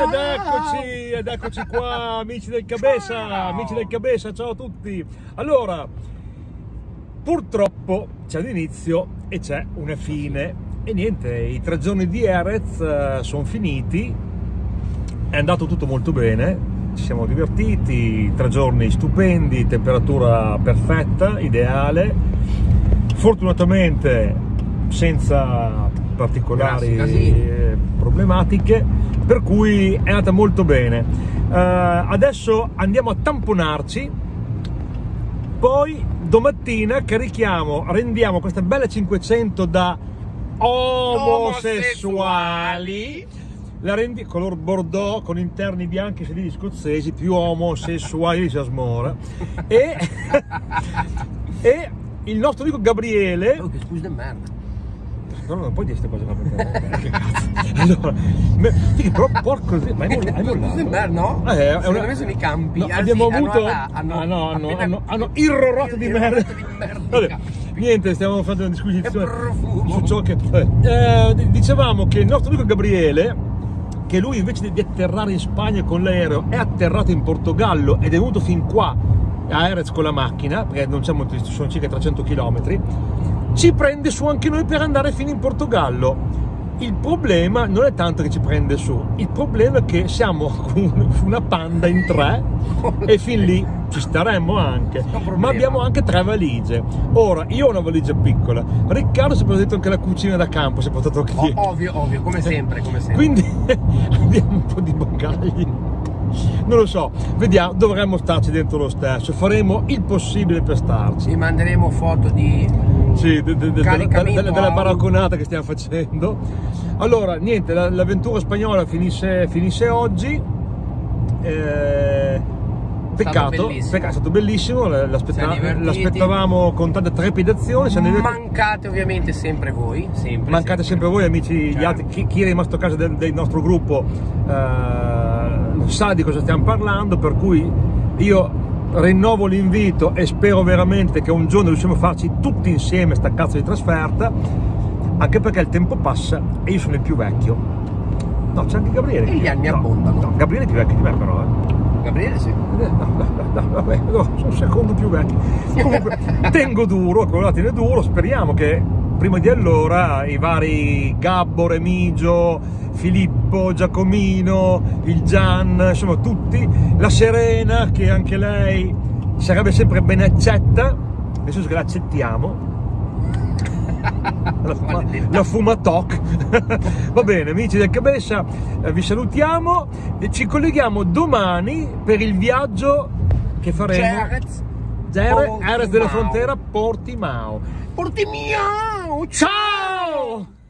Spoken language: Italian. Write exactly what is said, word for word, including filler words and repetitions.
Ed eccoci, ed eccoci qua, amici del Cabessa, amici del Cabessa, ciao a tutti. Allora, purtroppo c'è un inizio e c'è una fine. E niente, i tre giorni di Erez uh, sono finiti, è andato tutto molto bene, ci siamo divertiti, tre giorni stupendi, temperatura perfetta, ideale, fortunatamente senza particolari eh, problematiche, per cui è andata molto bene. Uh, adesso andiamo a tamponarci, poi domattina carichiamo, rendiamo questa bella cinquecento da omosessuali, la rendi color bordeaux con interni bianchi sedili scozzesi, più omosessuali di Sasmora, e, e il nostro amico Gabriele. Oh, che scusa di merda. No, non puoi dire queste cose qua perché che cazzo. Allora, me, però porco, ma hai mollato? No? Eh, è Secondo una... me sono i campi. No, Anzi, abbiamo avuto hanno, hanno, ah, no, hanno, appena... hanno, hanno irrorato di merda. Di merda. Vabbè, niente, stiamo facendo una disquisizione su ciò che eh, dicevamo che il nostro amico Gabriele, che lui invece di atterrare in Spagna con l'aereo è atterrato in Portogallo ed è venuto fin qua a Erez con la macchina, perché non c'è molto, sono circa trecento chilometri, ci prende su anche noi per andare fino in Portogallo. Il problema non è tanto che ci prende su, il problema è che siamo con una Panda in tre e fin lì ci staremmo anche, ma abbiamo anche tre valigie. Ora, io ho una valigia piccola, Riccardo si è portato anche la cucina da campo, si è portato qui. Oh, ovvio, ovvio, come sempre, come sempre. Quindi abbiamo un po' di bagagli. Non lo so, vediamo, dovremmo starci dentro lo stesso, faremo il possibile per starci. Vi manderemo foto di sì, de, de, de, de, de, della baracconata che stiamo facendo. Allora, niente, l'avventura spagnola finisce, finisce oggi. Eh, peccato, peccato, è stato bellissimo, l'aspettavamo con tanta trepidazione. Mancate ovviamente sempre voi, sempre, mancate sempre, sempre voi amici, certo. Gli altri, chi, chi è rimasto a casa del, del nostro gruppo eh, sa di cosa stiamo parlando, per cui io rinnovo l'invito e spero veramente che un giorno riusciamo a farci tutti insieme sta cazzo di trasferta, anche perché il tempo passa e io sono il più vecchio. No, c'è anche Gabriele. E gli anni no, abbondano. No, Gabriele è più vecchio di me però, eh. Gabriele sì. No, no, no, vabbè, no, sono un secondo più vecchio. Comunque tengo duro, quello là tiene duro, speriamo che prima di allora i vari Gabbo, Remigio, Filippo, Giacomino, il Gian, insomma tutti, la Serena, che anche lei sarebbe sempre ben accetta, nel senso che la accettiamo. La, fuma, la fumatoc. Va bene, amici del Cabessa, eh, vi salutiamo e ci colleghiamo domani per il viaggio che faremo. Erez della Frontera, Portimao. Portimao, ciao!